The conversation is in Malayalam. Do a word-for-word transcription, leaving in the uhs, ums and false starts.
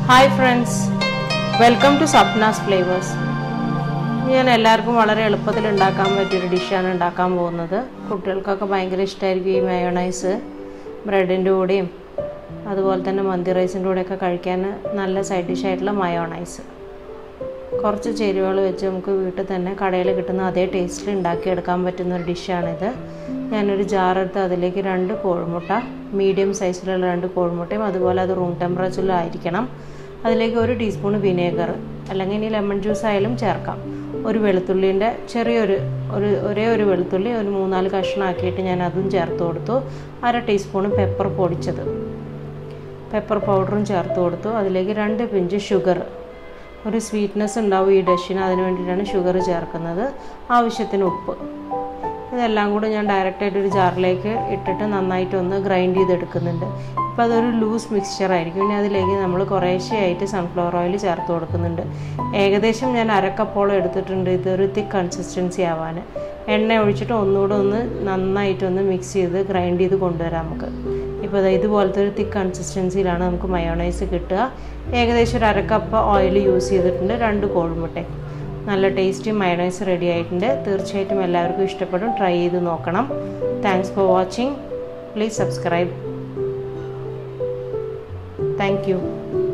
Hi friends, welcome to Sapna's Flavors. ഞാൻ എല്ലാവർക്കും വളരെ എളുപ്പത്തിൽ ഉണ്ടാക്കാൻ പറ്റിയ ഒരു ഡിഷാണ് ഉണ്ടാക്കാൻ പോകുന്നത്. കുട്ടികൾക്കൊക്കെ ഭയങ്കര ഇഷ്ടമായിരിക്കും ഈ മയോണൈസ്. ബ്രെഡിൻ്റെ കൂടെയും അതുപോലെ തന്നെ മന്തി റൈസിൻ്റെ കൂടെയൊക്കെ കഴിക്കാൻ നല്ല സൈഡ് ഡിഷ് ആയിട്ടുള്ള മയോണൈസ്. കുറച്ച് ചേരുവകൾ വെച്ച് നമുക്ക് വീട്ടിൽ തന്നെ കടയിൽ കിട്ടുന്ന അതേ ടേസ്റ്റിൽ ഉണ്ടാക്കിയെടുക്കാൻ പറ്റുന്ന ഒരു ഡിഷാണിത്. ഞാനൊരു ജാറെടുത്ത് അതിലേക്ക് രണ്ട് കോഴിമുട്ട, മീഡിയം സൈസിലുള്ള രണ്ട് കോഴിമുട്ടയും അതുപോലെ അത് റൂം ടെമ്പറേച്ചറിലായിരിക്കണം. അതിലേക്ക് ഒരു ടീസ്പൂൺ വിനേഗർ അല്ലെങ്കിൽ ഇനി ലെമൺ ജ്യൂസ് ആയാലും ചേർക്കാം. ഒരു വെളുത്തുള്ളിൻ്റെ ചെറിയൊരു ഒരു ഒരേ ഒരു വെളുത്തുള്ളി ഒരു മൂന്നാല് കഷ്ണമാക്കിയിട്ട് ഞാൻ അതും ചേർത്ത് കൊടുത്തു. അര ടീസ്പൂൺ പെപ്പർ പൊടിച്ചത്, പെപ്പർ പൗഡറും ചേർത്ത് കൊടുത്തു. അതിലേക്ക് രണ്ട് പിഞ്ച് ഷുഗർ, ഒരു സ്വീറ്റ്നെസ് ഉണ്ടാവും ഈ ഡിഷിന്, അതിന് വേണ്ടിയിട്ടാണ് ഷുഗർ ചേർക്കുന്നത്. ആവശ്യത്തിന് ഉപ്പ്. ഇതെല്ലാം കൂടെ ഞാൻ ഡയറക്റ്റായിട്ട് ഒരു ജാറിലേക്ക് ഇട്ടിട്ട് നന്നായിട്ടൊന്ന് ഗ്രൈൻഡ് ചെയ്തെടുക്കുന്നുണ്ട്. ഇപ്പോൾ അതൊരു ലൂസ് മിക്സ്ചർ ആയിരിക്കും. ഇനി അതിലേക്ക് നമ്മൾ കുറേശ്ശെയായിട്ട് സൺഫ്ലവർ ഓയിൽ ചേർത്ത് കൊടുക്കുന്നുണ്ട്. ഏകദേശം ഞാൻ അരക്കപ്പോളം എടുത്തിട്ടുണ്ട് ഇതൊരു തിക്ക് കൺസിസ്റ്റൻസി ആവാൻ. എണ്ണ ഒഴിച്ചിട്ട് ഒന്നുകൂടെ ഒന്ന് നന്നായിട്ടൊന്ന് മിക്സ് ചെയ്ത് ഗ്രൈൻഡ് ചെയ്ത് കൊണ്ടുവരാം നമുക്ക്. ഇപ്പോൾ അത് ഇതുപോലത്തെ ഒരു തിക്ക് കൺസിസ്റ്റൻസിയിലാണ് നമുക്ക് മയോണൈസ് കിട്ടുക. ഏകദേശം ഒരു അരക്കപ്പ് ഓയിൽ യൂസ് ചെയ്തിട്ടുണ്ട്. രണ്ട് കോഴിമുട്ട. നല്ല ടേസ്റ്റി മയോണൈസ് റെഡി ആയിട്ടുണ്ട്. തീർച്ചയായിട്ടും എല്ലാവർക്കും ഇഷ്ടപ്പെടും. ട്രൈ ചെയ്ത് നോക്കണം. Thanks for watching. Please subscribe. Thank U.